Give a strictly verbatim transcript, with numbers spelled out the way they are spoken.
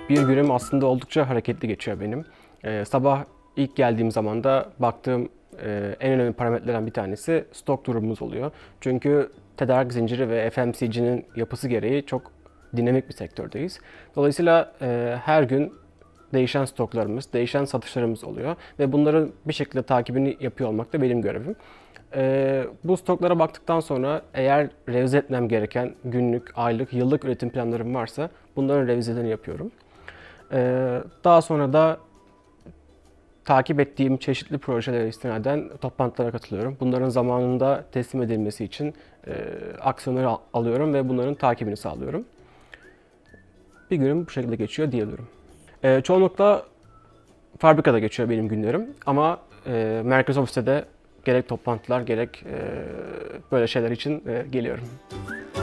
Bir günüm aslında oldukça hareketli geçiyor benim. Ee, sabah ilk geldiğim zaman da baktığım e, en önemli parametrelerden bir tanesi stok durumumuz oluyor. Çünkü tedarik zinciri ve F M C G'nin yapısı gereği çok dinamik bir sektördeyiz. Dolayısıyla e, her gün değişen stoklarımız, değişen satışlarımız oluyor ve bunların bir şekilde takibini yapıyor olmak da benim görevim. Ee, bu stoklara baktıktan sonra eğer revize etmem gereken günlük, aylık, yıllık üretim planlarım varsa bunların revizelerini yapıyorum. Ee, daha sonra da takip ettiğim çeşitli projelere istinaden toplantılara katılıyorum. Bunların zamanında teslim edilmesi için e, aksiyonları al- alıyorum ve bunların takibini sağlıyorum. Bir günüm bu şekilde geçiyor diyebilirim. Ee, çoğunlukla fabrikada geçiyor benim günlerim ama e, merkez ofiste de gerek toplantılar gerek e, böyle şeyler için e, geliyorum.